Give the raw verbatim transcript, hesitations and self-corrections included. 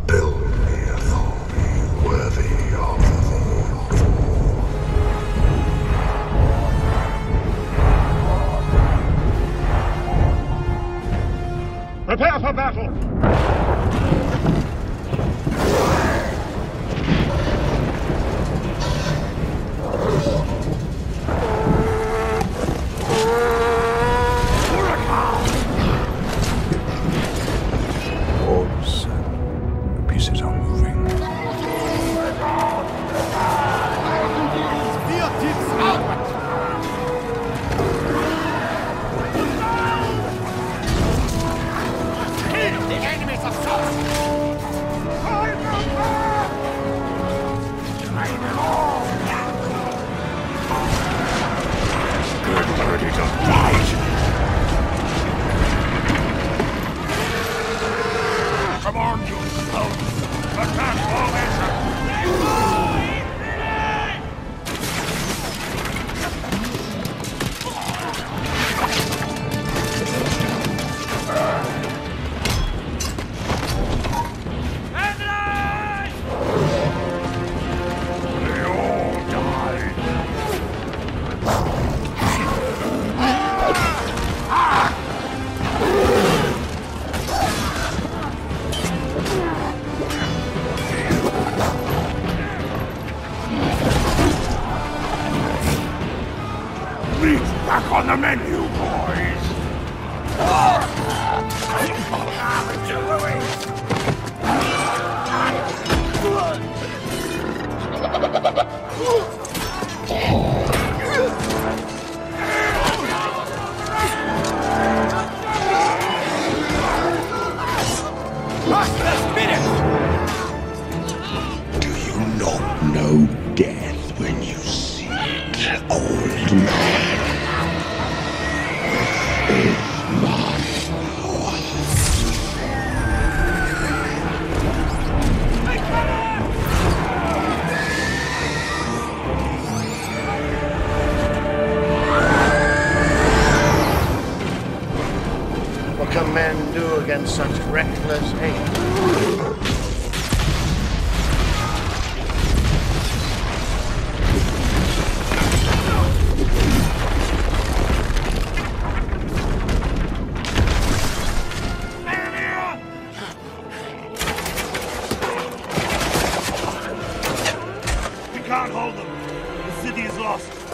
Build me a throne worthy of the Prepare for battle! Orbs. The pieces are moving. Ready to fight! Come on, you scum! Attack formation! They all died! Meat back on the menu, boys! Do you not know death when you see it, old man? It's my power. What can men do against such reckless hate? We can't hold them. The city is lost.